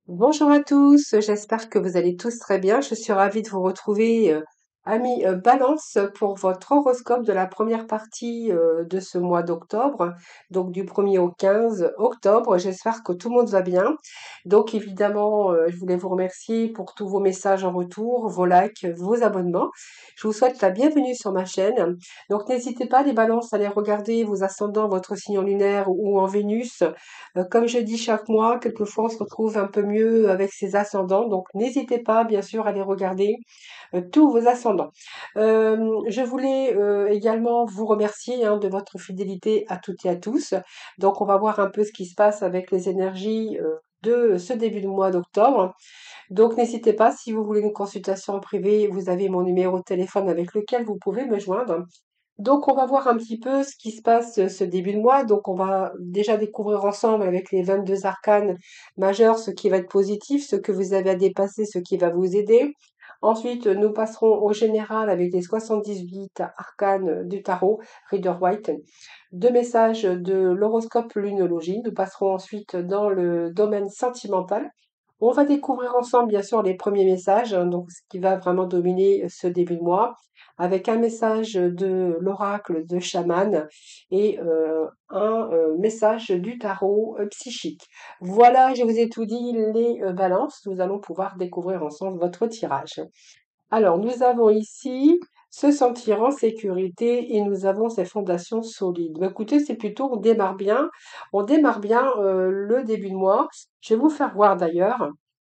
Bonjour à tous, j'espère que vous allez tous très bien. Je suis ravie de vous retrouver, amis Balance, pour votre horoscope de la première partie de ce mois d'octobre, donc du 1er au 15 octobre. J'espère que tout le monde va bien. Donc évidemment, je voulais vous remercier pour tous vos messages en retour, vos likes, vos abonnements. Je vous souhaite la bienvenue sur ma chaîne. Donc n'hésitez pas, les balances, à aller regarder vos ascendants, votre signe en lunaire ou en Vénus. Comme je dis chaque mois, quelquefois on se retrouve un peu mieux avec ses ascendants, donc n'hésitez pas bien sûr à aller regarder tous vos ascendants. Je voulais également vous remercier de votre fidélité à toutes et à tous. Donc on va voir un peu ce qui se passe avec les énergies de ce début de mois d'octobre. Donc n'hésitez pas, si vous voulez une consultation en privé, vous avez mon numéro de téléphone avec lequel vous pouvez me joindre. Donc, on va voir un petit peu ce qui se passe ce début de mois. Donc, on va déjà découvrir ensemble avec les 22 arcanes majeurs ce qui va être positif, ce que vous avez à dépasser, ce qui va vous aider. Ensuite, nous passerons au général avec les 78 arcanes du tarot, Rider-Waite. Deux messages de l'horoscope lunologie. Nous passerons ensuite dans le domaine sentimental. On va découvrir ensemble, bien sûr, les premiers messages, donc ce qui va vraiment dominer ce début de mois, avec un message de l'oracle de chaman et un message du tarot psychique. Voilà, je vous ai tout dit, les balances. Nous allons pouvoir découvrir ensemble votre tirage. Alors, nous avons ici se sentir en sécurité et nous avons ces fondations solides. Bah, écoutez, c'est plutôt, on démarre bien le début de mois. Je vais vous faire voir d'ailleurs.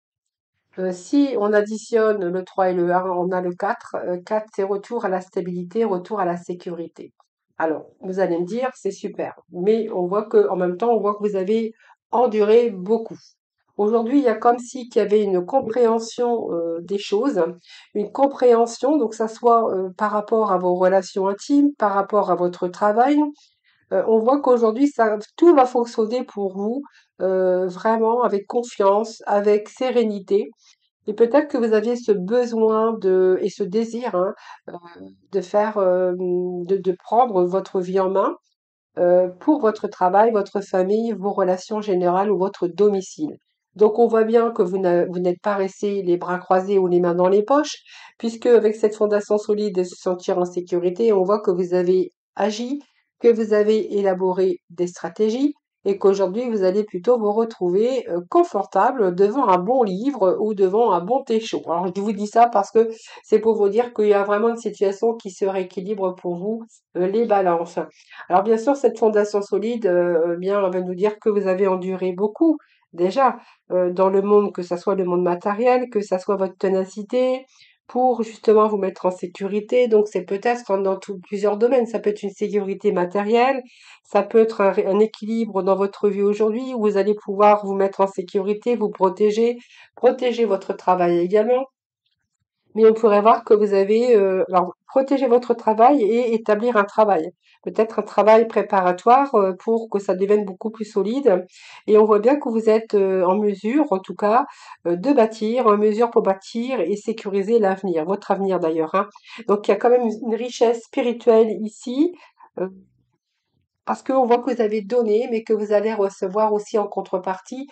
Si on additionne le 3 et le 1, on a le 4. 4, c'est retour à la stabilité, retour à la sécurité. Alors, vous allez me dire, c'est super. Mais on voit que, en même temps, on voit que vous avez enduré beaucoup. Aujourd'hui, il y a comme si qu'il y avait une compréhension des choses, une compréhension, donc ça soit par rapport à vos relations intimes, par rapport à votre travail. On voit qu'aujourd'hui, tout va fonctionner pour vous vraiment avec confiance, avec sérénité. Et peut-être que vous aviez ce besoin et ce désir euh, de faire, de prendre votre vie en main pour votre travail, votre famille, vos relations générales ou votre domicile. Donc on voit bien que vous n'êtes pas resté les bras croisés ou les mains dans les poches, puisque avec cette fondation solide de se sentir en sécurité, on voit que vous avez agi, que vous avez élaboré des stratégies et qu'aujourd'hui vous allez plutôt vous retrouver confortable devant un bon livre ou devant un bon thé chaud. Alors je vous dis ça parce que c'est pour vous dire qu'il y a vraiment une situation qui se rééquilibre pour vous, les balances. Alors bien sûr, cette fondation solide, bien, elle va nous dire que vous avez enduré beaucoup déjà dans le monde, que ça soit le monde matériel, que ça soit votre ténacité, pour justement vous mettre en sécurité. Donc c'est peut-être dans plusieurs domaines. Ça peut être une sécurité matérielle, ça peut être un équilibre dans votre vie aujourd'hui où vous allez pouvoir vous mettre en sécurité, vous protéger, protéger votre travail également. Mais on pourrait voir que vous avez, alors protéger votre travail et établir un travail. Peut-être un travail préparatoire pour que ça devienne beaucoup plus solide. Et on voit bien que vous êtes en mesure, en tout cas, de bâtir, en mesure pour bâtir et sécuriser l'avenir, votre avenir d'ailleurs, hein. Donc il y a quand même une richesse spirituelle ici. euh, Parce qu'on voit que vous avez donné, mais que vous allez recevoir aussi en contrepartie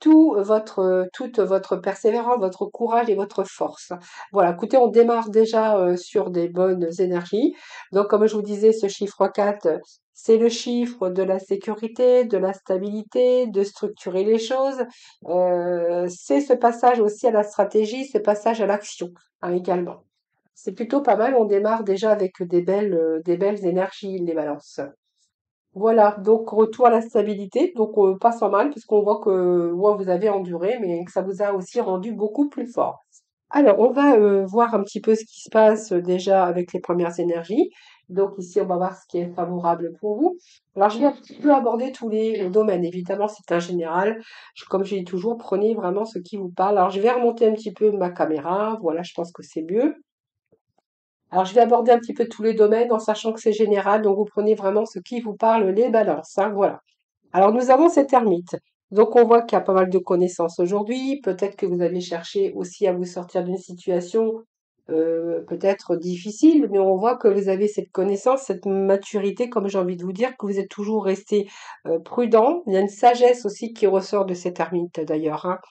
toute votre persévérance, votre courage et votre force. Voilà, écoutez, on démarre déjà sur des bonnes énergies. Donc, comme je vous disais, ce chiffre 4, c'est le chiffre de la sécurité, de la stabilité, de structurer les choses. C'est ce passage aussi à la stratégie, ce passage à l'action également. C'est plutôt pas mal, on démarre déjà avec des belles énergies, les balances. Voilà, donc retour à la stabilité, donc pas sans mal, puisqu'on voit que ouais, vous avez enduré, mais que ça vous a aussi rendu beaucoup plus fort. Alors, on va voir un petit peu ce qui se passe déjà avec les premières énergies. Donc ici, on va voir ce qui est favorable pour vous. Alors, je vais un petit peu aborder tous les domaines. Évidemment, c'est un général. Comme je dis toujours, prenez vraiment ce qui vous parle. Alors, je vais remonter un petit peu ma caméra. Voilà, je pense que c'est mieux. Alors, je vais aborder un petit peu tous les domaines en sachant que c'est général, donc vous prenez vraiment ce qui vous parle, les balances, hein, voilà. Alors, nous avons cette ermite. Donc, on voit qu'il y a pas mal de connaissances aujourd'hui. Peut-être que vous allez chercher aussi à vous sortir d'une situation peut-être difficile, mais on voit que vous avez cette connaissance, cette maturité, comme j'ai envie de vous dire, que vous êtes toujours resté prudent. Il y a une sagesse aussi qui ressort de cette ermite d'ailleurs, hein.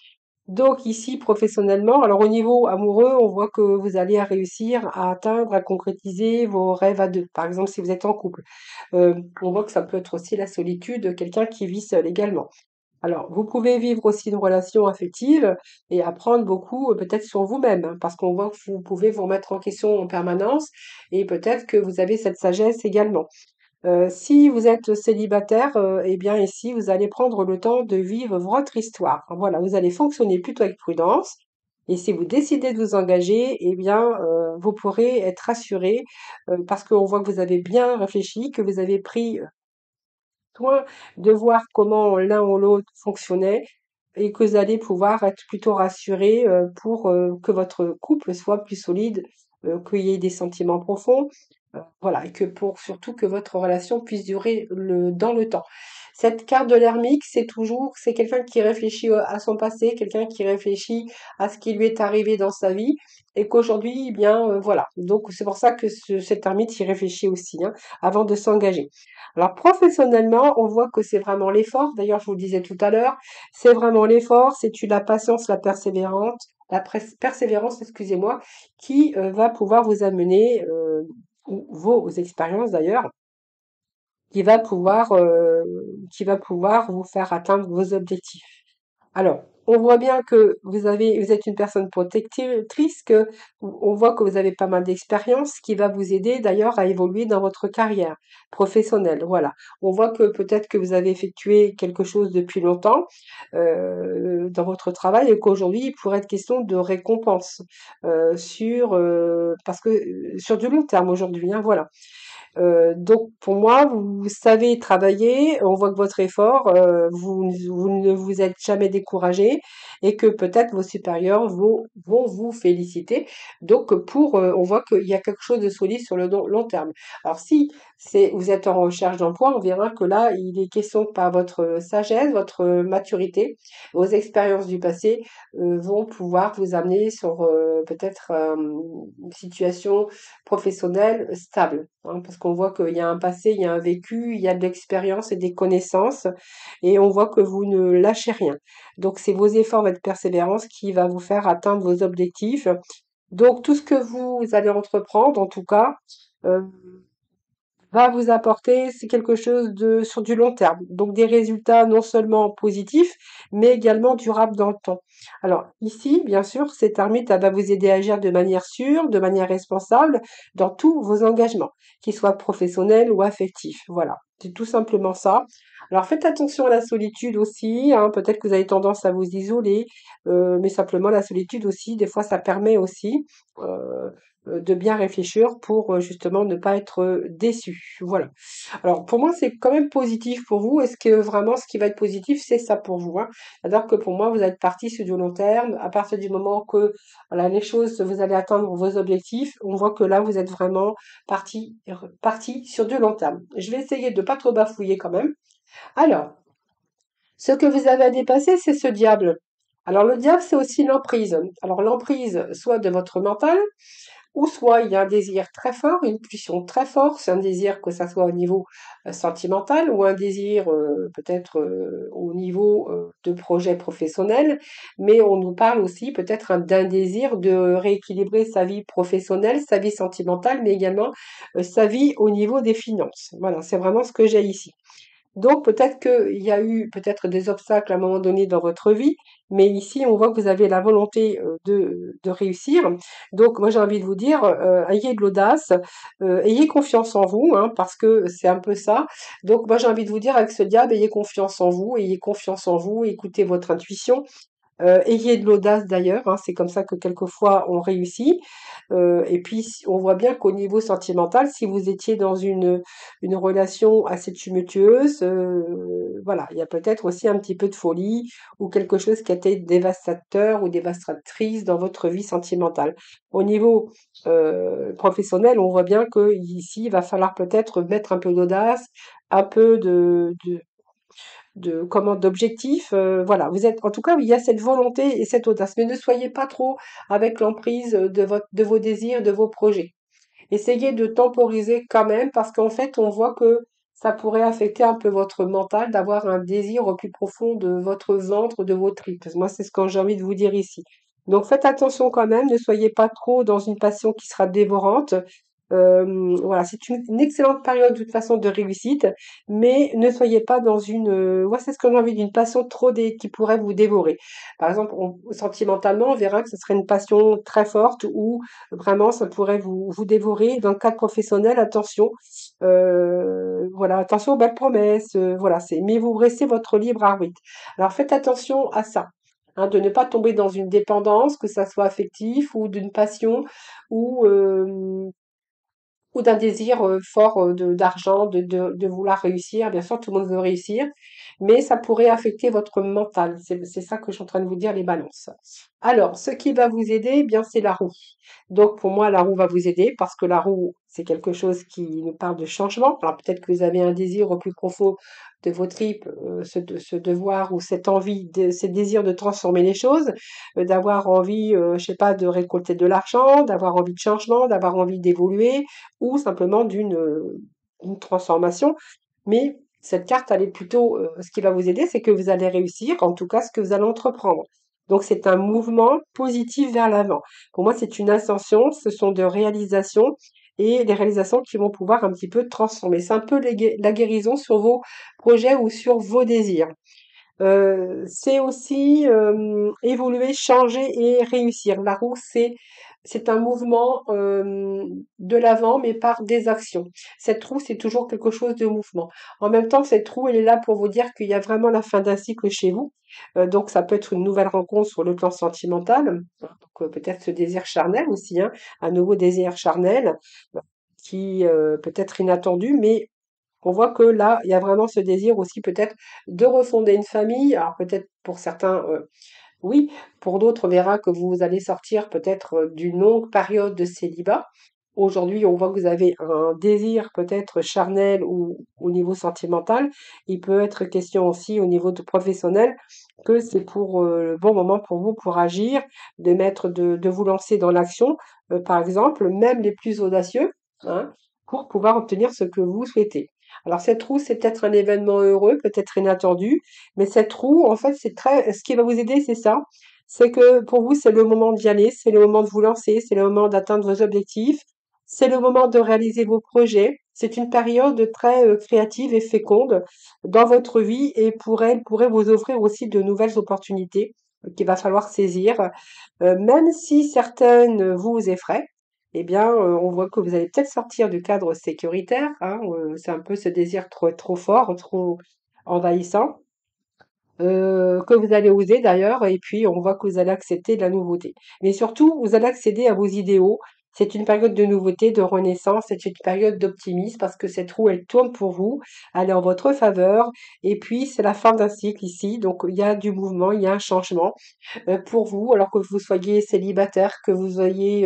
Donc ici, professionnellement, alors au niveau amoureux, on voit que vous allez réussir à atteindre, à concrétiser vos rêves à deux. Par exemple, si vous êtes en couple. Euh, on voit que ça peut être aussi la solitude, quelqu'un qui vit seul également. Alors, vous pouvez vivre aussi une relation affective et apprendre beaucoup peut-être sur vous-même, hein, parce qu'on voit que vous pouvez vous remettre en question en permanence et peut-être que vous avez cette sagesse également. Si vous êtes célibataire, eh bien ici, vous allez prendre le temps de vivre votre histoire. Voilà, vous allez fonctionner plutôt avec prudence. Et si vous décidez de vous engager, eh bien, vous pourrez être rassuré parce qu'on voit que vous avez bien réfléchi, que vous avez pris soin de voir comment l'un ou l'autre fonctionnait et que vous allez pouvoir être plutôt rassuré pour que votre couple soit plus solide, qu'il y ait des sentiments profonds, voilà, et que pour surtout que votre relation puisse durer dans le temps. Cette carte de l'ermite, c'est quelqu'un qui réfléchit à son passé, quelqu'un qui réfléchit à ce qui lui est arrivé dans sa vie, et qu'aujourd'hui, eh bien, voilà. Donc, c'est pour ça que cet ermite y réfléchit aussi, hein, avant de s'engager. Alors, professionnellement, on voit que c'est vraiment l'effort. D'ailleurs, je vous le disais tout à l'heure, c'est vraiment l'effort, c'est la patience, persévérance, excusez-moi, qui va pouvoir vous amener, ou vos expériences d'ailleurs, qui va pouvoir, vous faire atteindre vos objectifs. Alors, on voit bien que vous êtes une personne protectrice, que on voit que vous avez pas mal d'expérience, qui va vous aider d'ailleurs à évoluer dans votre carrière professionnelle. Voilà. On voit que peut-être que vous avez effectué quelque chose depuis longtemps dans votre travail et qu'aujourd'hui il pourrait être question de récompense parce que sur du long terme aujourd'hui. Hein, voilà. Donc pour moi, vous savez travailler, on voit que votre effort, vous ne vous êtes jamais découragé et que peut-être vos supérieurs vont vous féliciter. Donc on voit qu'il y a quelque chose de solide sur le long terme. Alors si vous êtes en recherche d'emploi, on verra que là, il est question par votre sagesse, votre maturité, vos expériences du passé vont pouvoir vous amener sur peut-être une situation professionnelle stable, hein, parce qu'on voit qu'il y a un passé, il y a un vécu, il y a de l'expérience et des connaissances, et on voit que vous ne lâchez rien. Donc c'est vos efforts, votre persévérance qui va vous faire atteindre vos objectifs. Donc tout ce que vous allez entreprendre, en tout cas, euh, va vous apporter, c'est quelque chose de sur du long terme. Donc des résultats non seulement positifs, mais également durables dans le temps. Alors ici, bien sûr, cette ermite, elle va vous aider à agir de manière sûre, de manière responsable dans tous vos engagements, qu'ils soient professionnels ou affectifs. Voilà, c'est tout simplement ça. Alors faites attention à la solitude aussi, hein. Peut-être que vous avez tendance à vous isoler, mais simplement la solitude aussi, des fois ça permet aussi de bien réfléchir pour justement ne pas être déçu. Voilà. Alors pour moi, c'est quand même positif pour vous. Est-ce que vraiment ce qui va être positif, c'est ça pour vous, hein? C'est-à-dire que pour moi, vous êtes parti sur du long terme. À partir du moment que voilà, les choses, vous allez atteindre vos objectifs, on voit que là, vous êtes vraiment parti sur du long terme. Je vais essayer de pas trop bafouiller quand même. Alors, ce que vous avez à dépasser, c'est ce diable. Alors le diable, c'est aussi l'emprise. Alors l'emprise, soit de votre mental, ou soit il y a un désir très fort, une pulsion très forte, c'est un désir que ça soit au niveau sentimental ou un désir peut-être au niveau de projet professionnel, mais on nous parle aussi peut-être d'un désir de rééquilibrer sa vie professionnelle, sa vie sentimentale, mais également sa vie au niveau des finances. Voilà, c'est vraiment ce que j'ai ici. Donc peut-être qu'il y a eu peut-être des obstacles à un moment donné dans votre vie, mais ici on voit que vous avez la volonté de réussir. Donc moi j'ai envie de vous dire, ayez de l'audace, ayez confiance en vous, hein, parce que c'est un peu ça. Donc moi j'ai envie de vous dire avec ce diable, ayez confiance en vous, écoutez votre intuition. Ayez de l'audace d'ailleurs, hein, c'est comme ça que quelquefois on réussit. Et puis on voit bien qu'au niveau sentimental, si vous étiez dans une relation assez tumultueuse, voilà, il y a peut-être aussi un petit peu de folie ou quelque chose qui a été dévastateur ou dévastatrice dans votre vie sentimentale. Au niveau professionnel, on voit bien que ici, il va falloir peut-être mettre un peu d'audace, un peu d'objectifs. Voilà, vous êtes, en tout cas, il y a cette volonté et cette audace, mais ne soyez pas trop avec l'emprise de vos désirs, de vos projets. Essayez de temporiser quand même parce qu'en fait, on voit que ça pourrait affecter un peu votre mental d'avoir un désir au plus profond de votre ventre, de vos tripes. Moi, c'est ce que j'ai envie de vous dire ici. Donc faites attention quand même, ne soyez pas trop dans une passion qui sera dévorante. Voilà, c'est une excellente période de toute façon de réussite, mais ne soyez pas dans ouais, c'est ce que j'ai envie d'une passion qui pourrait vous dévorer. Par exemple, sentimentalement, on verra que ce serait une passion très forte où vraiment ça pourrait vous dévorer. Dans le cadre professionnel, attention, voilà, attention aux belles promesses, voilà, mais vous restez votre libre arbitre. Alors faites attention à ça. Hein, de ne pas tomber dans une dépendance, que ça soit affectif ou d'une passion ou ou d'un désir fort d'argent, de vouloir réussir. Bien sûr, tout le monde veut réussir, mais ça pourrait affecter votre mental. C'est ça que je suis en train de vous dire, les balances. Alors, ce qui va vous aider, eh bien, c'est la roue. Donc, pour moi, la roue va vous aider parce que la roue, c'est quelque chose qui nous parle de changement. Alors, peut-être que vous avez un désir au plus profond de vos tripes, ce devoir ou cette envie, ce désir de transformer les choses, d'avoir envie, je sais pas, de récolter de l'argent, d'avoir envie de changement, d'avoir envie d'évoluer ou simplement d'une transformation. Mais cette carte, elle est plutôt, ce qui va vous aider, c'est que vous allez réussir, en tout cas ce que vous allez entreprendre. Donc c'est un mouvement positif vers l'avant. Pour moi, c'est une ascension, ce sont de réalisations et les réalisations qui vont pouvoir un petit peu transformer. C'est un peu la guérison sur vos projets ou sur vos désirs. C'est aussi évoluer, changer et réussir. La roue, c'est un mouvement de l'avant, mais par des actions. Cette roue, c'est toujours quelque chose de mouvement. En même temps, cette roue, elle est là pour vous dire qu'il y a vraiment la fin d'un cycle chez vous. Donc, ça peut être une nouvelle rencontre sur le plan sentimental. Donc, peut-être ce désir charnel aussi, hein, un nouveau désir charnel qui peut être inattendu, mais on voit que là, il y a vraiment ce désir aussi peut-être de refonder une famille. Alors peut-être pour certains, oui, pour d'autres, on verra que vous allez sortir peut-être d'une longue période de célibat. Aujourd'hui, on voit que vous avez un désir peut-être charnel ou au niveau sentimental. Il peut être question aussi au niveau de professionnel que c'est pour le bon moment pour vous pour agir, de vous lancer dans l'action, par exemple, même les plus audacieux, hein, pour pouvoir obtenir ce que vous souhaitez. Alors cette roue, c'est peut-être un événement heureux, peut-être inattendu, mais cette roue, en fait, ce qui va vous aider, c'est ça. C'est que pour vous, c'est le moment d'y aller, c'est le moment de vous lancer, c'est le moment d'atteindre vos objectifs, c'est le moment de réaliser vos projets. C'est une période très créative et féconde dans votre vie et elle pourrait vous offrir aussi de nouvelles opportunités qu'il va falloir saisir. Même si certaines vous effraient, eh bien, on voit que vous allez peut-être sortir du cadre sécuritaire, hein, c'est un peu ce désir trop fort, trop envahissant, que vous allez oser d'ailleurs et puis on voit que vous allez accepter de la nouveauté. Mais surtout, vous allez accéder à vos idéaux. C'est une période de nouveauté, de renaissance, c'est une période d'optimisme parce que cette roue, elle tourne pour vous, elle est en votre faveur et puis c'est la fin d'un cycle ici, donc il y a du mouvement, il y a un changement pour vous, alors que vous soyez célibataire, que vous soyez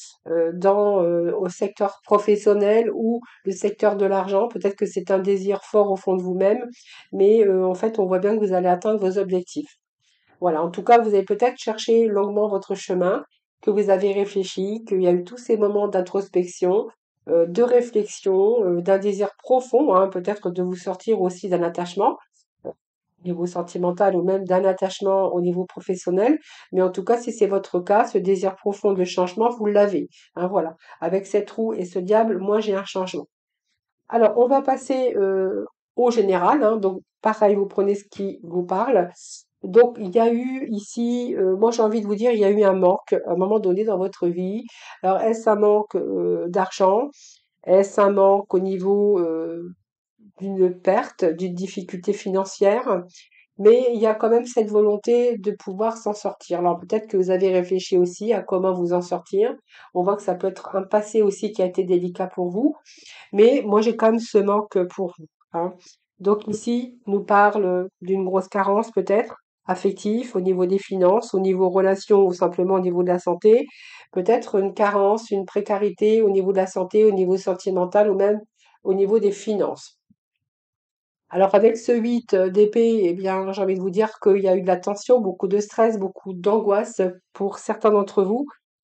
au secteur professionnel ou le secteur de l'argent. Peut-être que c'est un désir fort au fond de vous-même, mais en fait, on voit bien que vous allez atteindre vos objectifs. Voilà, en tout cas, vous avez peut-être cherché longuement votre chemin, que vous avez réfléchi, qu'il y a eu tous ces moments d'introspection, de réflexion, d'un désir profond, hein, peut-être de vous sortir aussi d'un attachement niveau sentimental ou même d'un attachement au niveau professionnel. Mais en tout cas, si c'est votre cas, ce désir profond de changement, vous l'avez. Hein, voilà. Avec cette roue et ce diable, moi j'ai un changement. Alors, on va passer au général. Hein, donc, pareil, vous prenez ce qui vous parle. Donc, il y a eu ici, moi j'ai envie de vous dire, il y a eu un manque à un moment donné dans votre vie. Alors, est-ce un manque d'argent? Est-ce un manque au niveau d'une perte, d'une difficulté financière? Mais il y a quand même cette volonté de pouvoir s'en sortir. Alors peut-être que vous avez réfléchi aussi à comment vous en sortir. On voit que ça peut être un passé aussi qui a été délicat pour vous, mais moi j'ai quand même ce manque pour vous, hein. Donc ici, nous parle d'une grosse carence peut-être affective au niveau des finances, au niveau relations ou simplement au niveau de la santé. Peut-être une carence, une précarité au niveau de la santé, au niveau sentimental ou même au niveau des finances. Alors avec ce 8 d'épée, eh bien, j'ai envie de vous dire qu'il y a eu de la tension, beaucoup de stress, beaucoup d'angoisse pour certains d'entre vous.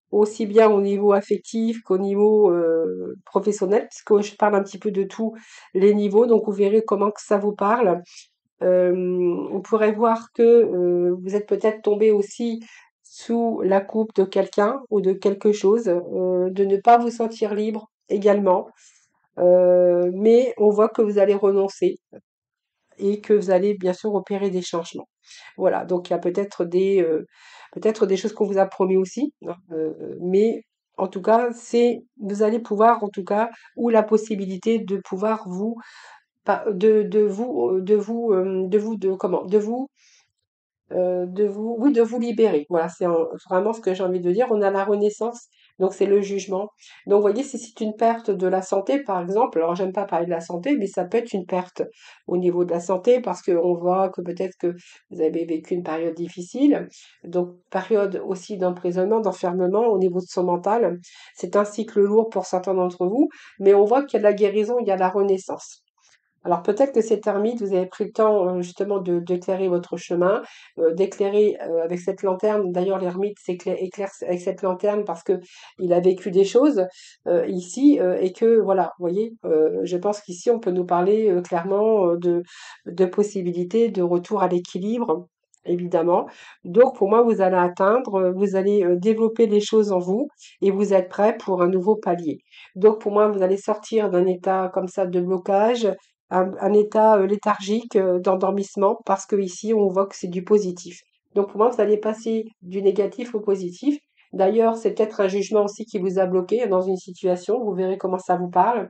aussi bien au niveau affectif qu'au niveau professionnel, puisque je parle un petit peu de tous les niveaux, donc vous verrez comment que ça vous parle. On pourrait voir que vous êtes peut-être tombé aussi sous la coupe de quelqu'un ou de quelque chose, de ne pas vous sentir libre également. Mais on voit que vous allez renoncer et que vous allez bien sûr opérer des changements. Voilà, donc il y a peut-être des choses qu'on vous a promis aussi, hein, mais en tout cas, vous allez pouvoir en tout cas, ou la possibilité de pouvoir vous, de vous libérer. Voilà, vraiment ce que j'ai envie de dire. On a la renaissance, donc c'est le jugement. Donc, vous voyez, si c'est une perte de la santé, par exemple, alors j'aime pas parler de la santé, mais ça peut être une perte au niveau de la santé parce qu'on voit que peut-être que vous avez vécu une période difficile, donc période aussi d'emprisonnement, d'enfermement au niveau de son mental. C'est un cycle lourd pour certains d'entre vous, mais on voit qu'il y a de la guérison, il y a la renaissance. Alors peut-être que cette ermite, vous avez pris le temps justement d'éclairer votre chemin, d'éclairer avec cette lanterne. D'ailleurs, l'ermite éclaire avec cette lanterne parce que il a vécu des choses ici et que voilà, vous voyez, je pense qu'ici on peut nous parler clairement de possibilités de retour à l'équilibre. Évidemment. Donc, pour moi, vous allez atteindre, vous allez développer les choses en vous et vous êtes prêt pour un nouveau palier. Donc, pour moi, vous allez sortir d'un état comme ça de blocage, un état léthargique d'endormissement parce que ici on voit que c'est du positif. Donc pour moi, vous allez passer du négatif au positif. D'ailleurs, c'est peut-être un jugement aussi qui vous a bloqué dans une situation. Vous verrez comment ça vous parle.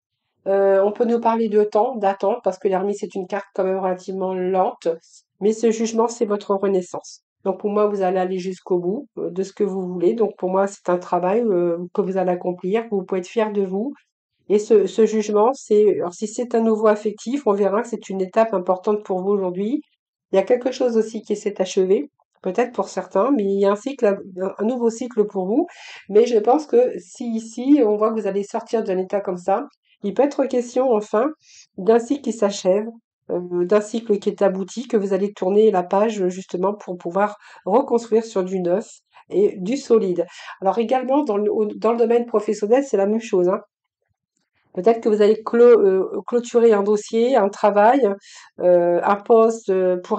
On peut nous parler de temps, d'attente, parce que l'ermite, c'est une carte quand même relativement lente. Mais ce jugement, c'est votre renaissance. Donc pour moi, vous allez aller jusqu'au bout de ce que vous voulez. Donc pour moi, c'est un travail que vous allez accomplir, que vous pouvez être fier de vous et ce jugement, alors si c'est un nouveau affectif, on verra que c'est une étape importante pour vous aujourd'hui. Il y a quelque chose aussi qui s'est achevé, peut-être pour certains, mais il y a un cycle, un nouveau cycle pour vous. Mais je pense que si ici, on voit que vous allez sortir d'un état comme ça, il peut être question, enfin, d'un cycle qui s'achève, d'un cycle qui est abouti, que vous allez tourner la page justement pour pouvoir reconstruire sur du neuf et du solide. Alors également, dans le domaine professionnel, c'est la même chose, hein. Peut-être que vous allez clôturer un dossier, un travail, un poste pour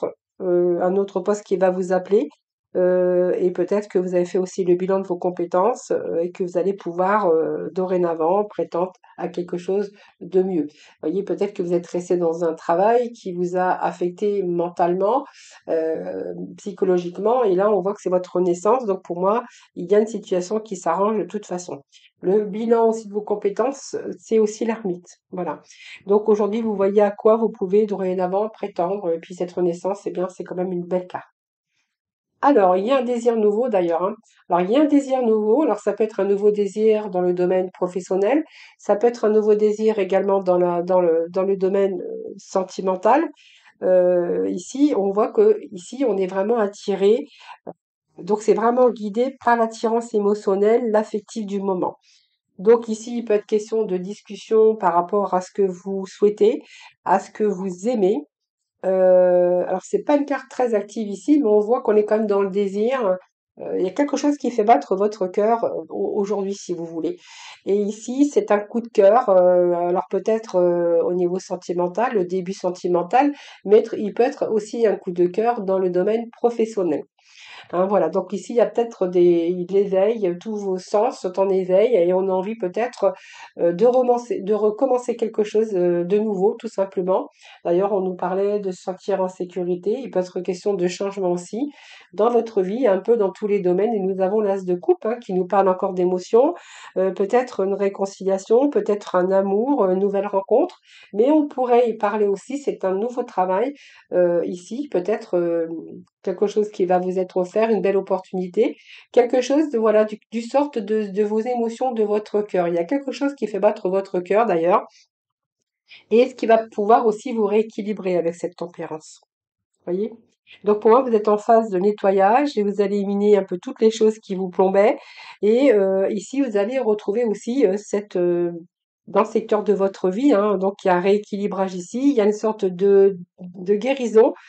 un autre poste qui va vous appeler. Et peut-être que vous avez fait aussi le bilan de vos compétences et que vous allez pouvoir dorénavant prétendre à quelque chose de mieux. Vous voyez, peut-être que vous êtes resté dans un travail qui vous a affecté mentalement, psychologiquement, et là on voit que c'est votre renaissance. Donc pour moi, il y a une situation qui s'arrange de toute façon. Le bilan aussi de vos compétences, c'est aussi l'ermite. Voilà. Donc aujourd'hui, vous voyez à quoi vous pouvez dorénavant prétendre. Et puis cette renaissance, eh bien, c'est quand même une belle carte. Alors, il y a un désir nouveau d'ailleurs, hein. Alors, il y a un désir nouveau. Alors, ça peut être un nouveau désir dans le domaine professionnel. Ça peut être un nouveau désir également dans le domaine sentimental. Ici, on voit que ici, on est vraiment attiré. Donc, c'est vraiment guidé par l'attirance émotionnelle, l'affectif du moment. Donc ici, il peut être question de discussion par rapport à ce que vous souhaitez, à ce que vous aimez. Alors c'est pas une carte très active ici, mais on voit qu'on est quand même dans le désir. Il y a quelque chose qui fait battre votre cœur aujourd'hui, si vous voulez. Et ici, c'est un coup de cœur. Alors peut-être au niveau sentimental, le début sentimental, mais il peut être aussi un coup de cœur dans le domaine professionnel. Hein, voilà, donc ici, il y a peut-être il éveille, tous vos sens sont en éveil et on a envie peut-être de recommencer quelque chose de nouveau, tout simplement. D'ailleurs, on nous parlait de se sentir en sécurité. Il peut être question de changement aussi dans votre vie, un peu dans tous les domaines. Et nous avons l'as de coupe hein, qui nous parle encore d'émotions, peut-être une réconciliation, peut-être un amour, une nouvelle rencontre. Mais on pourrait y parler aussi, c'est un nouveau travail ici, peut-être quelque chose qui va vous être offert, une belle opportunité, quelque chose de voilà du sort de vos émotions, de votre cœur. Il y a quelque chose qui fait battre votre cœur d'ailleurs, et ce qui va pouvoir aussi vous rééquilibrer avec cette tempérance. Voyez? Donc pour moi, vous êtes en phase de nettoyage et vous allez éliminer un peu toutes les choses qui vous plombaient. Et ici, vous allez retrouver aussi dans le secteur de votre vie, hein, donc il y a un rééquilibrage ici, il y a une sorte de guérison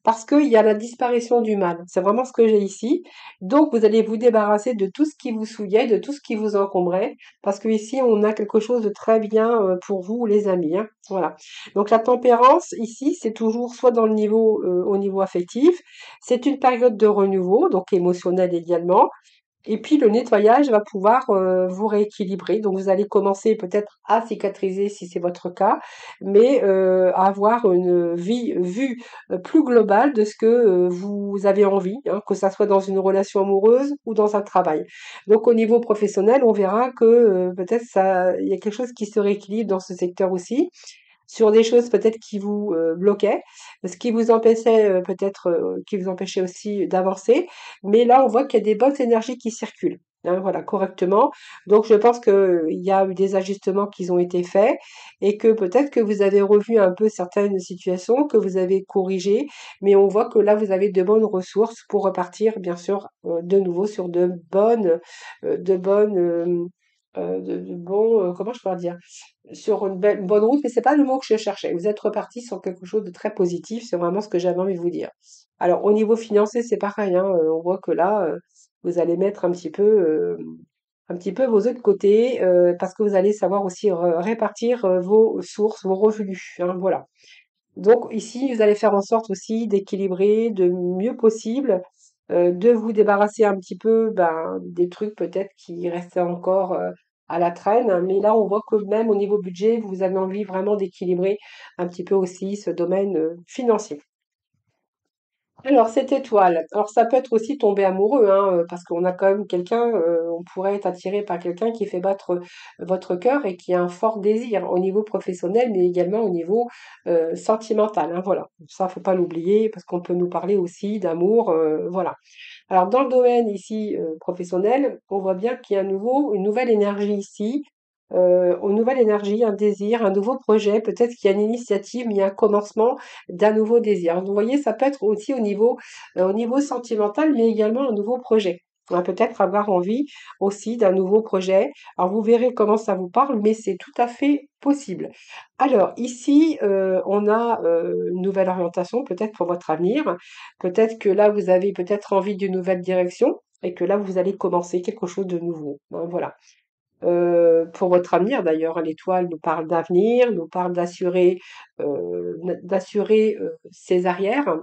parce qu'il y a la disparition du mal. C'est vraiment ce que j'ai ici. Donc, vous allez vous débarrasser de tout ce qui vous souillait, de tout ce qui vous encombrait, parce que ici, on a quelque chose de très bien pour vous, les amis, hein. Voilà. Donc, la tempérance, ici, c'est toujours soit dans le niveau, au niveau affectif, c'est une période de renouveau, donc émotionnel également, et puis le nettoyage va pouvoir vous rééquilibrer. Donc vous allez commencer peut-être à cicatriser si c'est votre cas, mais à avoir une vue plus globale de ce que vous avez envie, hein, que ça soit dans une relation amoureuse ou dans un travail. Donc au niveau professionnel, on verra que peut-être ça, il y a quelque chose qui se rééquilibre dans ce secteur aussi sur des choses peut-être qui vous bloquaient, ce qui vous empêchait peut-être, qui vous empêchait aussi d'avancer. Mais là, on voit qu'il y a des bonnes énergies qui circulent, hein, voilà, correctement. Donc, je pense qu'il y a eu des ajustements qui ont été faits et que peut-être que vous avez revu un peu certaines situations, que vous avez corrigées, mais on voit que là, vous avez de bonnes ressources pour repartir, bien sûr, de nouveau sur de bonnes, de bons, comment je pourrais dire? Sur une bonne route, mais c'est pas le mot que je cherchais. Vous êtes reparti sur quelque chose de très positif, c'est vraiment ce que j'avais envie de vous dire. Alors au niveau financier, c'est pareil, hein, on voit que là, vous allez mettre un petit peu vos œufs de côté, parce que vous allez savoir aussi répartir vos sources, vos revenus, hein, voilà. Donc ici, vous allez faire en sorte aussi d'équilibrer de mieux possible, de vous débarrasser un petit peu ben, des trucs peut-être qui restaient encore à la traîne. Mais là, on voit que même au niveau budget, vous avez envie vraiment d'équilibrer un petit peu aussi ce domaine financier. Alors, cette étoile, alors ça peut être aussi tomber amoureux, hein, parce qu'on a quand même quelqu'un, on pourrait être attiré par quelqu'un qui fait battre votre cœur et qui a un fort désir au niveau professionnel, mais également au niveau sentimental, hein, voilà. Ça, faut pas l'oublier, parce qu'on peut nous parler aussi d'amour, voilà. Alors, dans le domaine ici professionnel, on voit bien qu'il y a une nouvelle énergie ici, une nouvelle énergie, un désir, un nouveau projet. Peut-être qu'il y a une initiative, mais il y a un commencement d'un nouveau désir. Vous voyez, ça peut être aussi au niveau sentimental, mais également un nouveau projet. On va peut-être avoir envie aussi d'un nouveau projet. Alors, vous verrez comment ça vous parle, mais c'est tout à fait possible. Alors, ici, on a une nouvelle orientation, peut-être pour votre avenir. Peut-être que là, vous avez peut-être envie d'une nouvelle direction et que là, vous allez commencer quelque chose de nouveau, hein, voilà. Pour votre avenir d'ailleurs, hein, l'étoile nous parle d'avenir, nous parle d'assurer ses arrières.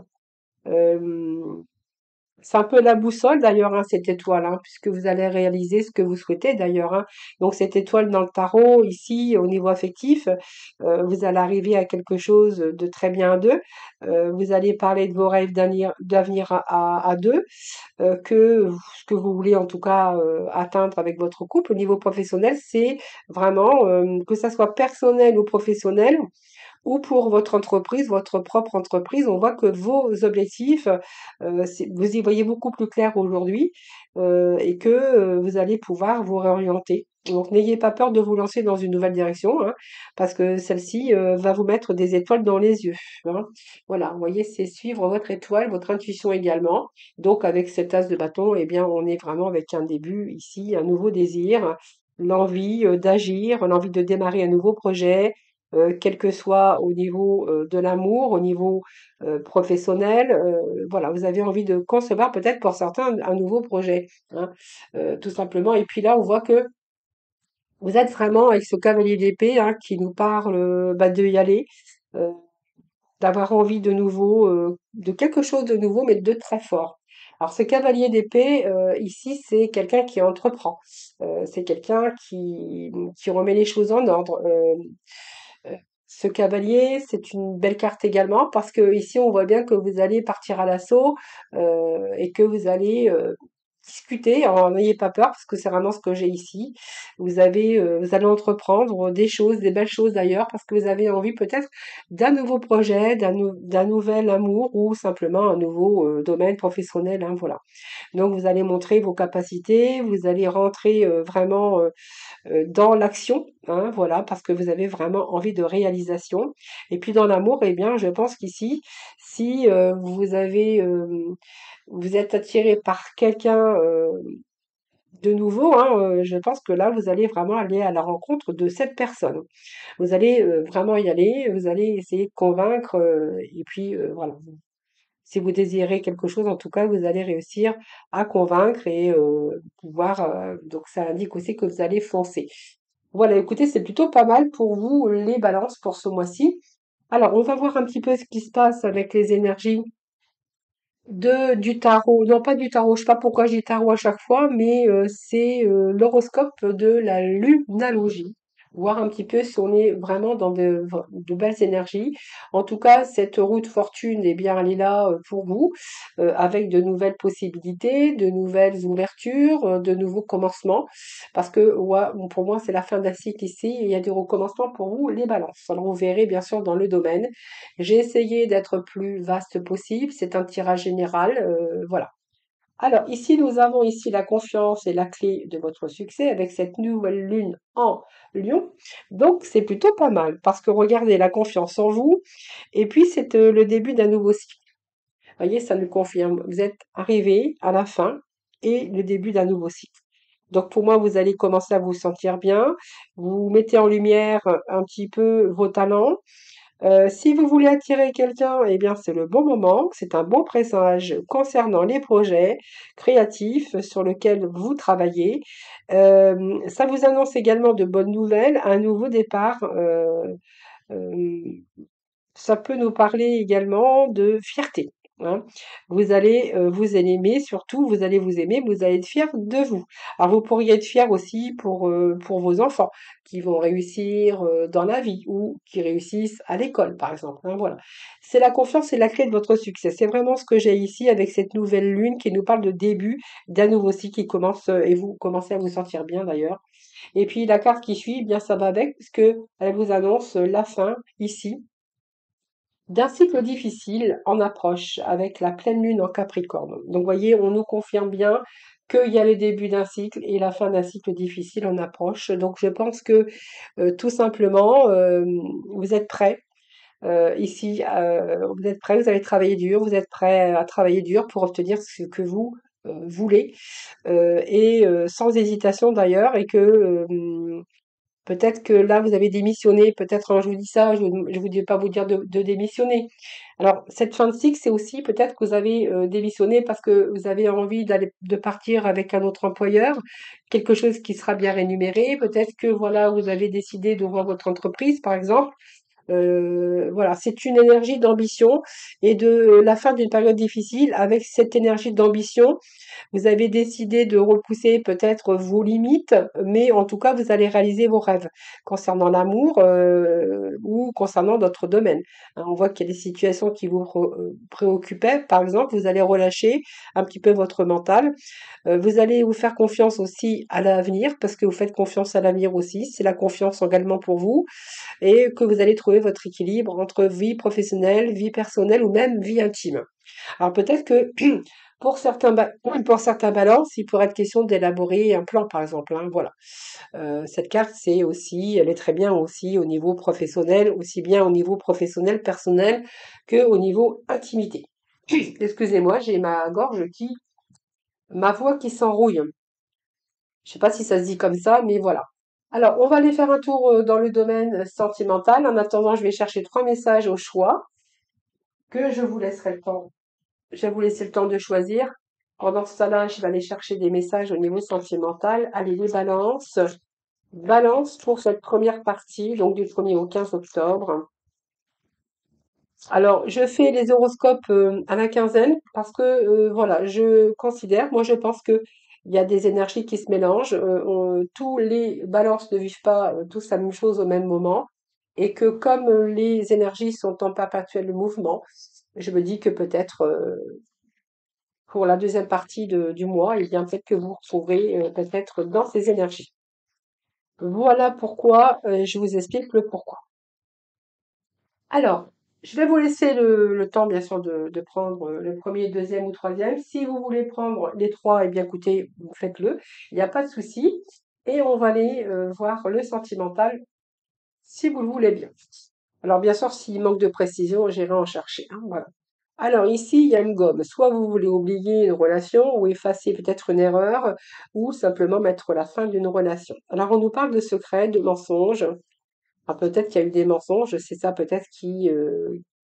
Hem c'est un peu la boussole d'ailleurs, hein, cette étoile, hein, puisque vous allez réaliser ce que vous souhaitez d'ailleurs, hein. Donc cette étoile dans le tarot, ici, au niveau affectif, vous allez arriver à quelque chose de très bien à deux. Vous allez parler de vos rêves d'avenir à deux, ce que vous voulez en tout cas atteindre avec votre couple. Au niveau professionnel, c'est vraiment, que ça soit personnel ou professionnel, ou pour votre entreprise, votre propre entreprise, on voit que vos objectifs, vous y voyez beaucoup plus clair aujourd'hui et que vous allez pouvoir vous réorienter. Donc n'ayez pas peur de vous lancer dans une nouvelle direction, hein, parce que celle-ci va vous mettre des étoiles dans les yeux, hein. Voilà, vous voyez, c'est suivre votre étoile, votre intuition également. Donc avec cet as de bâton, eh bien, on est vraiment avec un début ici, un nouveau désir, l'envie d'agir, l'envie de démarrer un nouveau projet, quel que soit au niveau de l'amour, au niveau professionnel. Voilà, vous avez envie de concevoir peut-être pour certains un nouveau projet, hein, tout simplement. Et puis là, on voit que vous êtes vraiment avec ce cavalier d'épée hein, qui nous parle bah, de y aller, euh, d'avoir envie de nouveau, de quelque chose de nouveau, mais de très fort. Alors, ce cavalier d'épée, ici, c'est quelqu'un qui entreprend. C'est quelqu'un qui remet les choses en ordre. Heu, ce cavalier, c'est une belle carte également parce que ici on voit bien que vous allez partir à l'assaut, et que vous allez, discuter. Alors n'ayez pas peur parce que c'est vraiment ce que j'ai ici. Vous allez entreprendre des choses, des belles choses d'ailleurs, parce que vous avez envie peut-être d'un nouveau projet, d'un nouvel amour ou simplement un nouveau, domaine professionnel, hein, voilà. Donc vous allez montrer vos capacités, vous allez rentrer, vraiment, dans l'action, hein, voilà, parce que vous avez vraiment envie de réalisation. Et puis dans l'amour, eh bien, je pense qu'ici, si vous êtes attiré par quelqu'un de nouveau, hein, je pense que là, vous allez vraiment aller à la rencontre de cette personne. Vous allez vraiment y aller, vous allez essayer de convaincre, et puis voilà, si vous désirez quelque chose, en tout cas, vous allez réussir à convaincre et pouvoir. Donc, ça indique aussi que vous allez foncer. Voilà, écoutez, c'est plutôt pas mal pour vous, les balances pour ce mois-ci. Alors, on va voir un petit peu ce qui se passe avec les énergies du tarot. Non, pas du tarot, je sais pas pourquoi je dis tarot à chaque fois, mais c'est l'horoscope de la lunalogie. Voir un petit peu si on est vraiment dans de belles énergies. En tout cas, cette route fortune, eh bien, elle est là pour vous, avec de nouvelles possibilités, de nouvelles ouvertures, de nouveaux commencements. Parce que ouais, bon, pour moi, c'est la fin d'un cycle ici et il y a des recommencements pour vous, les balances. Alors, vous verrez bien sûr dans le domaine. J'ai essayé d'être plus vaste possible. C'est un tirage général, voilà. Alors ici, nous avons ici la confiance et la clé de votre succès avec cette nouvelle lune en Lion. Donc c'est plutôt pas mal parce que regardez la confiance en vous et puis c'est le début d'un nouveau cycle. Vous voyez, ça nous confirme. Vous êtes arrivé à la fin et le début d'un nouveau cycle. Donc pour moi, vous allez commencer à vous sentir bien. Vous mettez en lumière un petit peu vos talents. Si vous voulez attirer quelqu'un, eh bien, c'est le bon moment. C'est un bon présage concernant les projets créatifs sur lesquels vous travaillez. Ça vous annonce également de bonnes nouvelles, un nouveau départ. Euh, Ça peut nous parler également de fierté, hein. Vous allez aimer, surtout, vous allez vous aimer, vous allez être fier de vous. Alors, vous pourriez être fier aussi pour vos enfants qui vont réussir dans la vie ou qui réussissent à l'école, par exemple, hein, voilà. C'est la confiance et la clé de votre succès. C'est vraiment ce que j'ai ici avec cette nouvelle lune qui nous parle de début d'un nouveau cycle qui commence et vous commencez à vous sentir bien d'ailleurs. Et puis, la carte qui suit, eh bien, ça va avec puisque elle vous annonce la fin ici d'un cycle difficile en approche avec la pleine lune en Capricorne. Donc, vous voyez, on nous confirme bien qu'il y a le début d'un cycle et la fin d'un cycle difficile en approche. Donc, je pense que tout simplement, vous êtes prêts. Ici, vous êtes prêts, vous allez travailler dur, vous êtes prêts à travailler dur pour obtenir ce que vous voulez et sans hésitation d'ailleurs et que peut-être que là, vous avez démissionné. Peut-être, hein, je vous dis ça, je vous dis pas vous dire de démissionner. Alors, cette fin de cycle, c'est aussi peut-être que vous avez démissionné parce que vous avez envie de partir avec un autre employeur, quelque chose qui sera bien rémunéré. Peut-être que voilà, vous avez décidé d'ouvrir votre entreprise, par exemple. Voilà, c'est une énergie d'ambition et de la fin d'une période difficile avec cette énergie d'ambition vous avez décidé de repousser peut-être vos limites, mais en tout cas, vous allez réaliser vos rêves concernant l'amour ou concernant d'autres domaines. Hein, on voit qu'il y a des situations qui vous préoccupaient. Par exemple, vous allez relâcher un petit peu votre mental. Vous allez vous faire confiance aussi à l'avenir parce que vous faites confiance à l'avenir aussi. C'est la confiance également pour vous et que vous allez trouver votre équilibre entre vie professionnelle, vie personnelle ou même vie intime. Alors peut-être que pour certains balances, il pourrait être question d'élaborer un plan, par exemple, hein, voilà. Cette carte, c'est aussi, elle est très bien aussi au niveau professionnel, aussi bien au niveau professionnel, personnel, que au niveau intimité. Excusez-moi, j'ai ma voix qui s'enrouille. Je sais pas si ça se dit comme ça, mais voilà. Alors, on va aller faire un tour dans le domaine sentimental. En attendant, je vais chercher 3 messages au choix que je vous laisserai le temps. Je vais vous laisser le temps de choisir. Pendant ce temps-là, je vais aller chercher des messages au niveau sentimental. Allez, les balances. Balance pour cette première partie, donc du 1er au 15 octobre. Alors, je fais les horoscopes à la quinzaine parce que, voilà, je considère, moi je pense que il y a des énergies qui se mélangent. Tous les balances ne vivent pas tous la même chose au même moment. Et que comme les énergies sont en perpétuel mouvement, je me dis que peut-être pour la deuxième partie du mois, il bien peut-être que vous retrouverez peut-être dans ces énergies. Voilà pourquoi je vous explique le pourquoi. Alors, je vais vous laisser le temps, bien sûr, de prendre le premier, deuxième ou troisième. Si vous voulez prendre les trois, eh bien, écoutez, vous faites-le. Il n'y a pas de souci. Et on va aller voir le sentimental, si vous le voulez bien. Alors, bien sûr, s'il manque de précision, j'irai en chercher, hein, voilà. Alors ici, il y a une gomme. Soit vous voulez oublier une relation ou effacer peut-être une erreur ou simplement mettre la fin d'une relation. Alors on nous parle de secrets, de mensonges. Alors peut-être qu'il y a eu des mensonges, c'est ça peut-être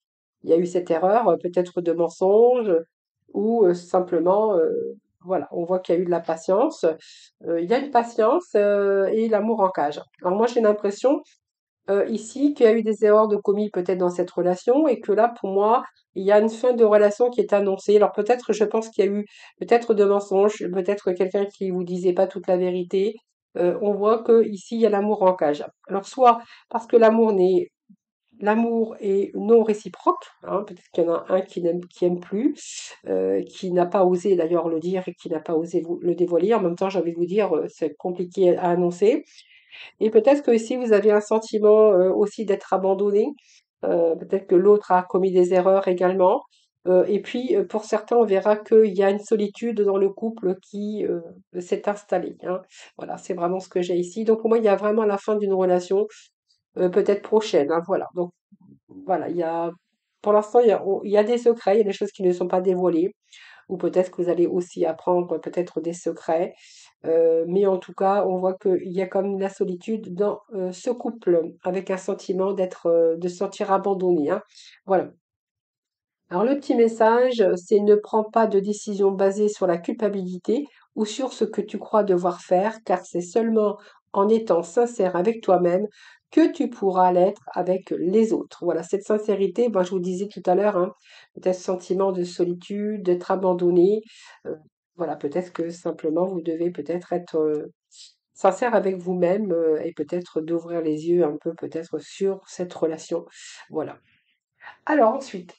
il y a eu cette erreur, peut-être de mensonge ou simplement, voilà, on voit qu'il y a eu de la patience. Il y a une patience et l'amour en cage. Alors moi, j'ai l'impression ici qu'il y a eu des erreurs de commis peut-être dans cette relation et que là, pour moi, il y a une fin de relation qui est annoncée. Alors peut-être, je pense qu'il y a eu peut-être de mensonges, peut-être quelqu'un qui vous disait pas toute la vérité. On voit que ici, il y a l'amour en cage. Alors soit parce que l'amour est non réciproque, hein, peut-être qu'il y en a un qui aime plus, qui n'a pas osé d'ailleurs le dire et qui n'a pas osé le dévoiler. En même temps, j'ai envie de vous dire, c'est compliqué à annoncer. Et peut-être que si vous avez un sentiment aussi d'être abandonné, peut-être que l'autre a commis des erreurs également. Et puis, pour certains, on verra qu'il y a une solitude dans le couple qui s'est installée, hein. Voilà, c'est vraiment ce que j'ai ici. Donc pour moi, il y a vraiment la fin d'une relation, peut-être prochaine, hein, voilà. Donc voilà, pour l'instant, il y a des secrets, il y a des choses qui ne sont pas dévoilées, ou peut-être que vous allez aussi apprendre peut-être des secrets. Mais en tout cas, on voit qu'il y a comme la solitude dans ce couple, avec un sentiment de se sentir abandonné, hein. Voilà. Alors le petit message, c'est ne prends pas de décision basée sur la culpabilité ou sur ce que tu crois devoir faire, car c'est seulement en étant sincère avec toi-même que tu pourras l'être avec les autres. Voilà, cette sincérité, ben, je vous disais tout à l'heure, hein, peut-être ce sentiment de solitude, d'être abandonné. euh, voilà, peut-être que simplement vous devez peut-être être sincère avec vous-même et peut-être d'ouvrir les yeux un peu peut-être sur cette relation. Voilà. Alors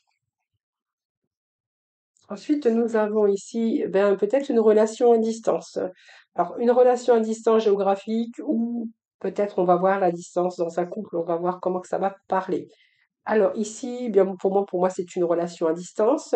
ensuite, nous avons ici ben, peut-être une relation à distance. Alors, une relation à distance géographique ou peut-être on va voir la distance dans un couple, on va voir comment que ça va parler. Alors ici, bien pour moi, c'est une relation à distance.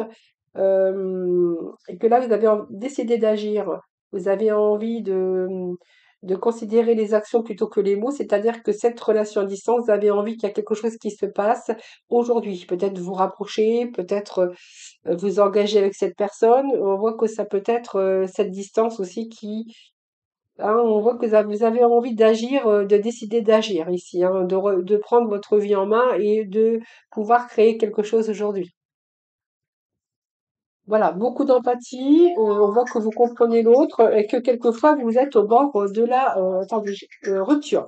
Et que là, vous avez décidé d'agir. Vous avez envie de considérer les actions plutôt que les mots, c'est-à-dire que cette relation à distance, vous avez envie qu'il y a quelque chose qui se passe aujourd'hui. Peut-être vous rapprocher, peut-être vous engager avec cette personne. On voit que ça peut être cette distance aussi hein, on voit que vous avez envie d'agir, de décider d'agir ici, hein, de prendre votre vie en main et de pouvoir créer quelque chose aujourd'hui. Voilà, beaucoup d'empathie, on voit que vous comprenez l'autre et que quelquefois vous êtes au bord de la attendez, rupture.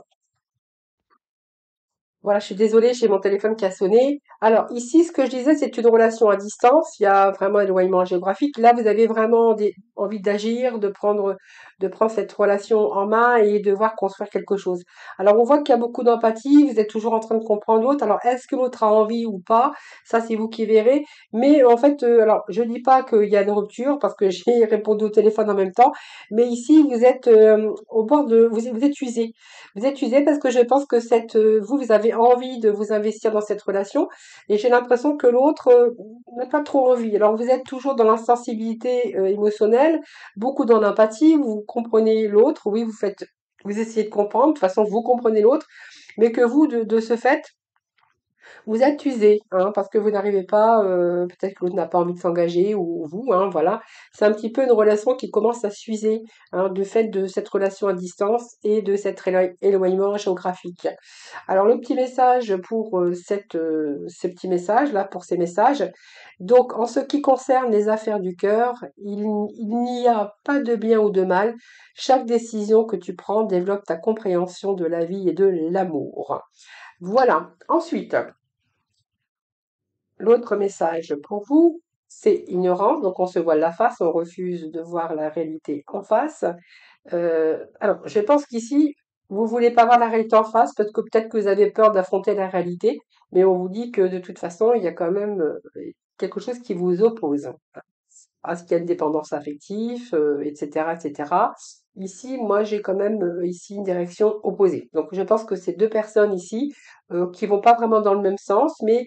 Voilà, je suis désolée, j'ai mon téléphone qui a sonné. Alors ici, ce que je disais, c'est une relation à distance. Il y a vraiment un éloignement géographique. Là, vous avez vraiment envie d'agir, de prendre cette relation en main et de voir construire quelque chose. Alors, on voit qu'il y a beaucoup d'empathie. Vous êtes toujours en train de comprendre l'autre. Alors, est-ce que l'autre a envie ou pas? Ça, c'est vous qui verrez. Mais en fait, alors, je dis pas qu'il y a une rupture parce que j'ai répondu au téléphone en même temps. Mais ici, vous êtes au bord vous êtes usé. Vous êtes usé parce que je pense que vous avez envie de vous investir dans cette relation et j'ai l'impression que l'autre n'a pas trop envie. Alors vous êtes toujours dans l'insensibilité émotionnelle, beaucoup dans l'empathie, vous comprenez l'autre, oui, vous essayez de comprendre, de toute façon vous comprenez l'autre, mais que vous, de ce fait, vous êtes usé, hein, parce que vous n'arrivez pas, peut-être que l'autre n'a pas envie de s'engager ou vous, hein, voilà. C'est un petit peu une relation qui commence à s'user, hein, du fait de cette relation à distance et de cet éloignement géographique. Alors le petit message pour ce petit message là, pour ces messages. Donc en ce qui concerne les affaires du cœur, il n'y a pas de bien ou de mal. Chaque décision que tu prends développe ta compréhension de la vie et de l'amour. Voilà. Ensuite, l'autre message pour vous, c'est ignorance. Donc on se voile la face, on refuse de voir la réalité en face. Alors, je pense qu'ici, vous voulez pas voir la réalité en face parce que peut-être que vous avez peur d'affronter la réalité, mais on vous dit que de toute façon, il y a quand même quelque chose qui vous oppose à ce qu'il y a une dépendance affective, etc., etc. Ici, moi, j'ai quand même ici une direction opposée. Donc, je pense que ces deux personnes ici qui vont pas vraiment dans le même sens, mais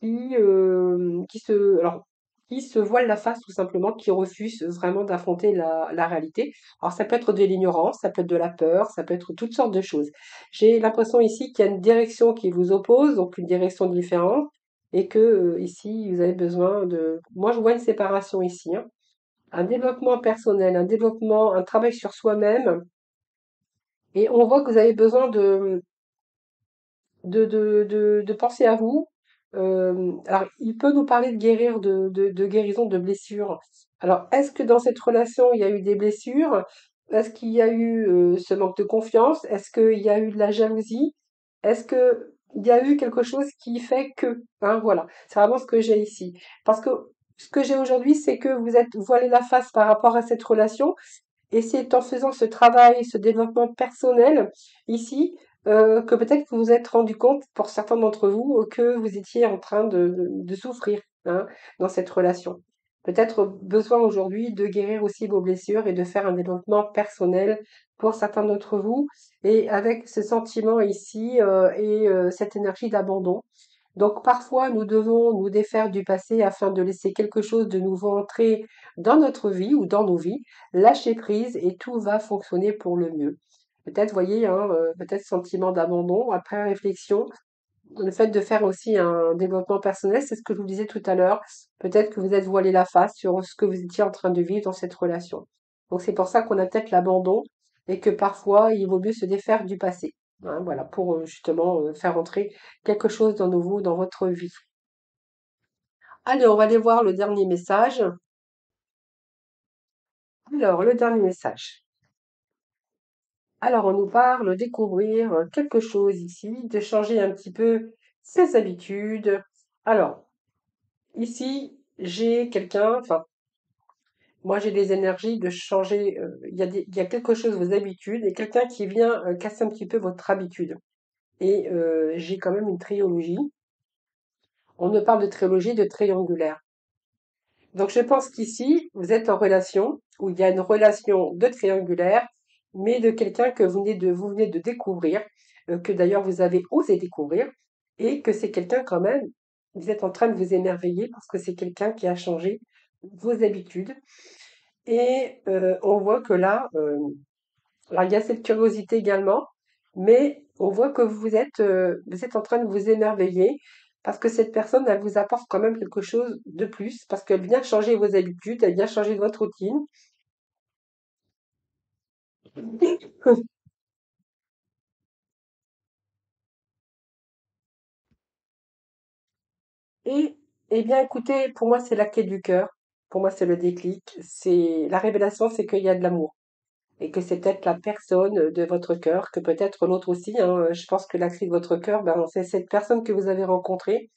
alors, qui se voilent la face tout simplement, qui refusent vraiment d'affronter la réalité. Alors, ça peut être de l'ignorance, ça peut être de la peur, ça peut être toutes sortes de choses. J'ai l'impression ici qu'il y a une direction qui vous oppose, donc une direction différente et que ici vous avez besoin de moi je vois une séparation ici, hein. Un développement personnel, un travail sur soi-même et on voit que vous avez besoin de penser à vous, Alors, il peut nous parler de guérir, de guérison de blessures. Alors, est-ce que dans cette relation, il y a eu des blessures? Est-ce qu'il y a eu ce manque de confiance? Est-ce qu'il y a eu de la jalousie? Est-ce que il y a eu quelque chose qui fait que, hein, voilà, c'est vraiment ce que j'ai ici. Parce que ce que j'ai aujourd'hui, c'est que vous êtes voilé la face par rapport à cette relation, et c'est en faisant ce travail, ce développement personnel ici, que peut-être vous vous êtes rendu compte, pour certains d'entre vous, que vous étiez en train de souffrir, hein, dans cette relation. Peut-être besoin aujourd'hui de guérir aussi vos blessures et de faire un développement personnel pour certains d'entre vous, et avec ce sentiment ici, cette énergie d'abandon. Donc parfois, nous devons nous défaire du passé afin de laisser quelque chose de nouveau entrer dans notre vie ou dans nos vies, lâcher prise et tout va fonctionner pour le mieux. Peut-être, voyez, hein, peut-être sentiment d'abandon, après réflexion, le fait de faire aussi un développement personnel, c'est ce que je vous disais tout à l'heure. Peut-être que vous êtes voilé la face sur ce que vous étiez en train de vivre dans cette relation. Donc c'est pour ça qu'on a peut-être l'abandon et que parfois il vaut mieux se défaire du passé. Hein, voilà, pour justement faire entrer quelque chose dans nouveau dans votre vie. Allez, on va aller voir le dernier message. Alors, le dernier message. Alors, on nous parle de découvrir quelque chose ici, de changer un petit peu ses habitudes. Alors, ici, j'ai quelqu'un, enfin, moi j'ai des énergies de changer, il y a quelque chose, vos habitudes, et quelqu'un qui vient casser un petit peu votre habitude. Et j'ai quand même une trilogie. On ne parle de trilogie, de triangulaire. Donc je pense qu'ici, vous êtes en relation, où il y a une relation de triangulaire, mais de quelqu'un que vous venez de découvrir, que d'ailleurs vous avez osé découvrir, et que c'est quelqu'un quand même, vous êtes en train de vous émerveiller parce que c'est quelqu'un qui a changé vos habitudes. Et on voit que là, alors il y a cette curiosité également, mais on voit que vous êtes en train de vous émerveiller parce que cette personne, elle vous apporte quand même quelque chose de plus, parce qu'elle vient changer vos habitudes, elle vient changer votre routine. Et, eh bien, écoutez, pour moi, c'est la clé du cœur. Pour moi, c'est le déclic. C'est la révélation, c'est qu'il y a de l'amour. Et que c'est peut-être la personne de votre cœur, que peut-être l'autre aussi, hein. Je pense que la clé de votre cœur, ben, c'est cette personne que vous avez rencontrée.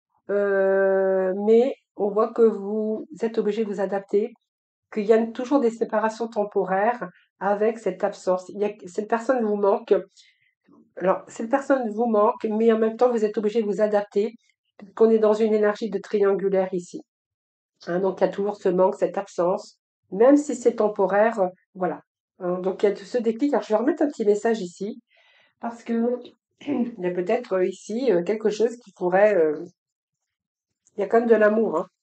Mais on voit que vous êtes obligé de vous adapter, qu'il y a toujours des séparations temporaires avec cette absence. Cette personne vous manque. Alors, cette personne vous manque, mais en même temps, vous êtes obligé de vous adapter, qu'on est dans une énergie de triangulaire ici. Hein, donc, il y a toujours ce manque, cette absence, même si c'est temporaire, voilà. Hein, donc, il y a ce déclic. Alors, je vais remettre un petit message ici, parce que il y a peut-être ici quelque chose qui pourrait. Il y a quand même de l'amour, hein.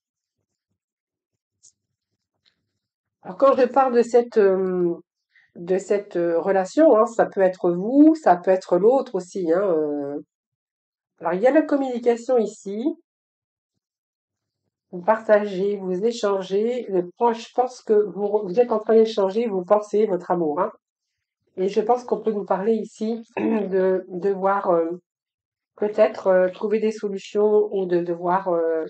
Alors quand je parle de cette relation, hein, ça peut être vous, ça peut être l'autre aussi, hein. Alors il y a la communication ici, vous partagez, vous échangez. Je pense que vous êtes en train d'échanger vos pensées, votre amour, hein. Et je pense qu'on peut nous parler ici de voir peut-être trouver des solutions ou de devoir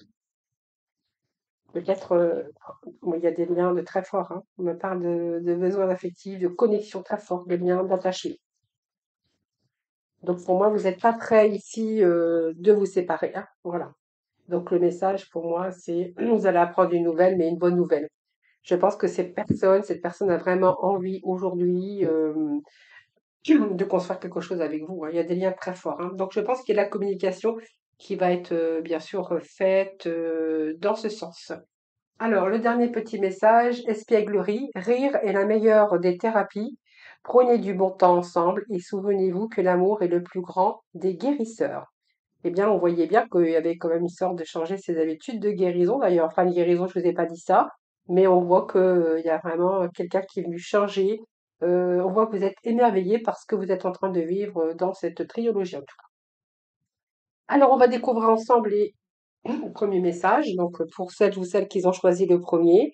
peut-être, bon, il y a des liens de très forts, hein. On me parle de besoins affectifs, de connexion très forte, de liens d'attachés. Donc pour moi, vous n'êtes pas prêt ici de vous séparer, hein. Voilà. Donc le message pour moi, c'est vous allez apprendre une nouvelle, mais une bonne nouvelle. Je pense que cette personne a vraiment envie aujourd'hui de construire quelque chose avec vous, hein. Il y a des liens très forts, hein. Donc je pense qu'il y a la communication qui va être bien sûr faite dans ce sens. Alors, le dernier petit message, espièglerie, rire est la meilleure des thérapies. Prenez du bon temps ensemble et souvenez-vous que l'amour est le plus grand des guérisseurs. Eh bien, on voyait bien qu'il y avait quand même une sorte de changer ses habitudes de guérison. D'ailleurs, enfin, de guérison, je vous ai pas dit ça, mais on voit qu'il y a vraiment quelqu'un qui est venu changer. On voit que vous êtes émerveillé par ce que vous êtes en train de vivre dans cette trilogie, en tout cas. Alors, on va découvrir ensemble les premiers messages. Donc, pour celles ou celles qui ont choisi le premier.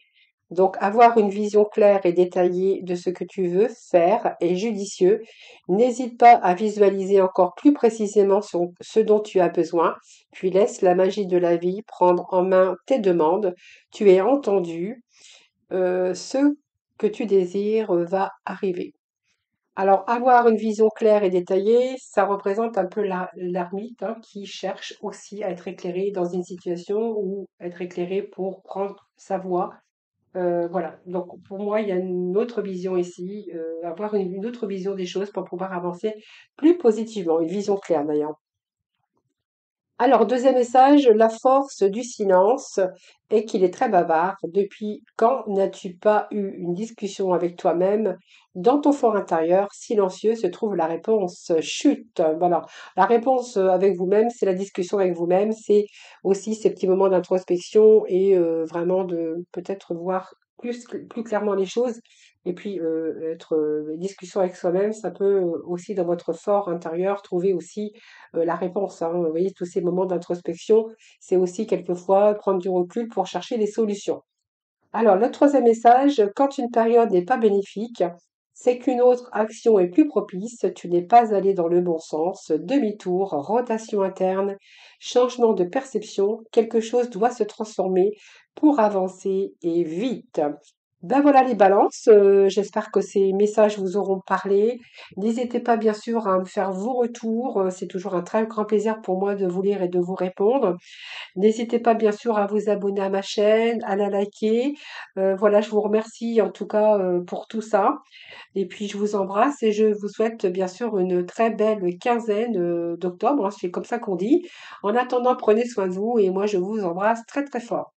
Donc, avoir une vision claire et détaillée de ce que tu veux faire est judicieux. N'hésite pas à visualiser encore plus précisément ce dont tu as besoin, puis laisse la magie de la vie prendre en main tes demandes. Tu es entendu. Ce que tu désires va arriver. Alors, avoir une vision claire et détaillée, ça représente un peu l'ermite, hein, qui cherche aussi à être éclairé dans une situation ou être éclairé pour prendre sa voie. Voilà. Donc, pour moi, il y a une autre vision ici, avoir une autre vision des choses pour pouvoir avancer plus positivement, une vision claire d'ailleurs. Alors, deuxième message, la force du silence est qu'il est très bavard. Depuis quand n'as-tu pas eu une discussion avec toi-même? Dans ton fort intérieur, silencieux, se trouve la réponse. Chut! Voilà. La réponse avec vous-même, c'est la discussion avec vous-même. C'est aussi ces petits moments d'introspection et vraiment de peut-être voir plus clairement les choses. Et puis, être discussion avec soi-même, ça peut aussi, dans votre fort intérieur, trouver aussi la réponse, hein. Vous voyez, tous ces moments d'introspection, c'est aussi quelquefois prendre du recul pour chercher des solutions. Alors, le troisième message, quand une période n'est pas bénéfique, c'est qu'une autre action est plus propice, tu n'es pas allé dans le bon sens, demi-tour, rotation interne, changement de perception, quelque chose doit se transformer pour avancer et vite. Ben voilà les balances, j'espère que ces messages vous auront parlé. N'hésitez pas bien sûr à me faire vos retours, c'est toujours un très grand plaisir pour moi de vous lire et de vous répondre. N'hésitez pas bien sûr à vous abonner à ma chaîne, à la liker. Voilà, je vous remercie en tout cas pour tout ça. Et puis je vous embrasse et je vous souhaite bien sûr une très belle quinzaine d'octobre, hein, c'est comme ça qu'on dit. En attendant, prenez soin de vous et moi je vous embrasse très très fort.